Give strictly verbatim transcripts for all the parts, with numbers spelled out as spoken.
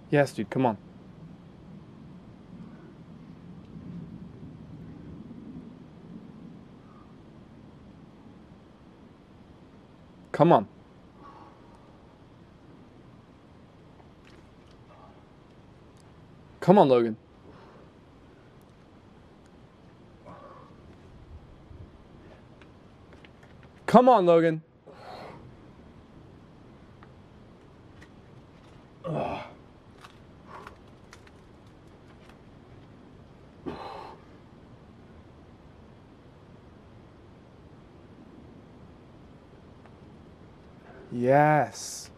Yes, dude, come on. Come on. Come on, Logan. Come on, Logan. Ugh. Yes.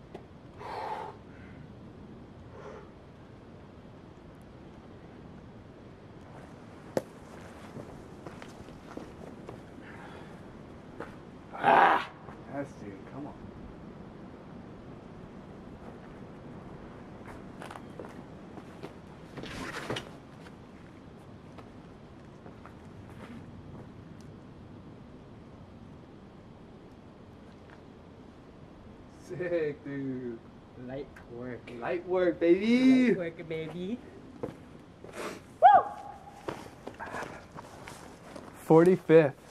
Ah. Yes, dude. Come on. Sick, dude. Light work. Light work, baby. Light work, baby. Woo! forty-fifth.